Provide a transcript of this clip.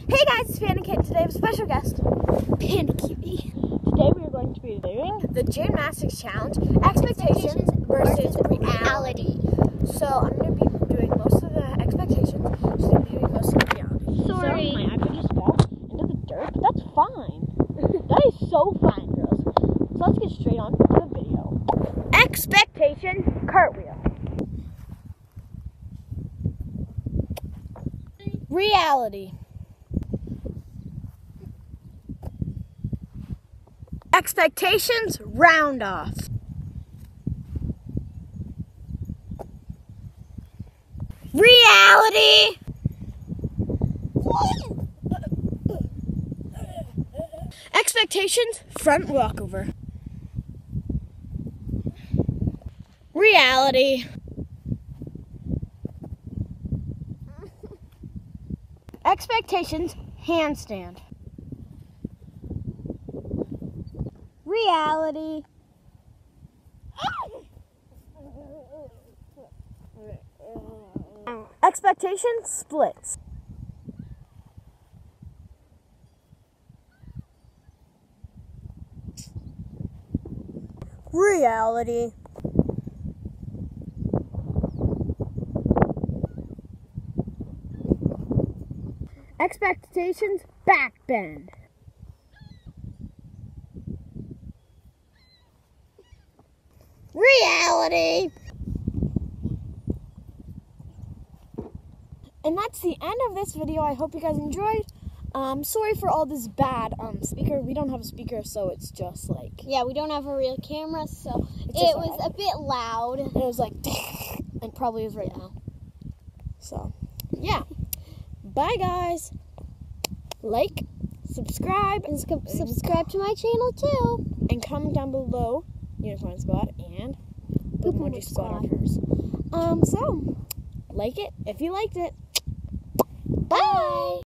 Hey guys, it's Panda Kid. Today we have a special guest, Panda Cutie. Today we are going to be doing the gymnastics challenge, expectations versus reality. So I'm going to be doing most of the expectations. She's going to be doing most of the reality. Sorry, my iPad just fell into the dirt, but that's fine. That is so fine, girls. So let's get straight on to the video. Expectation cartwheel. Reality. Expectations round off. Reality. Expectations front walkover. Reality. Expectations handstand. Reality. Expectations splits. Reality. Expectations back bend. Reality. And that's the end of this video. I hope you guys enjoyed. Sorry for all this bad speaker. We don't have a speaker, so it's just like... Yeah, we don't have a real camera, so it was a bit loud. It was like... and probably is right now. So, yeah. Bye, guys. Like, subscribe. And subscribe to my channel, too. And comment down below Unicorn Squad and Poop Emoji Squad on hers. So, like it if you liked it. Bye!